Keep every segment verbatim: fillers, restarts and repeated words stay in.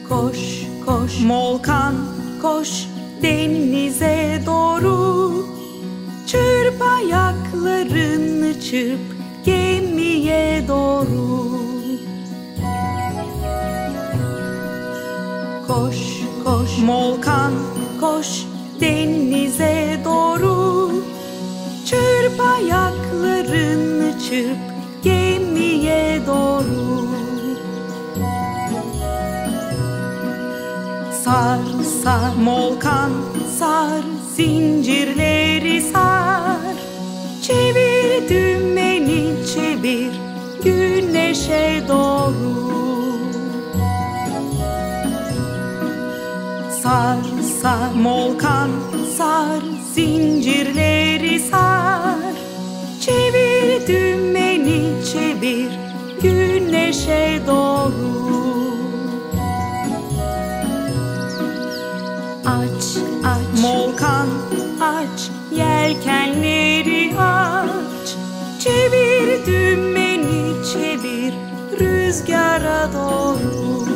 koş koş Volkan, koş denize doğru. Çırp ayaklarını, çırp gemiye doğru. Koş koş Volkan, koş denize doğru. Çırp ayaklarını, çırp gemiye doğru. Sar sar Volkan, sar zincirleri sar. Çevir dümeni, çevir güneşe doğru. Sar sar Volkan, sar zincirleri sar. Çevir dümeni, çevir güneşe doğru. Aç aç Volkan, aç yelkenleri aç. Çevir dümeni, çevir rüzgara doğru.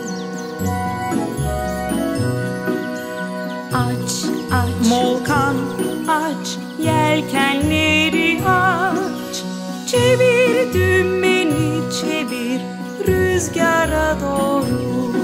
Aç aç Volkan, aç yelkenleri aç. Çevir dümeni, çevir rüzgara doğru.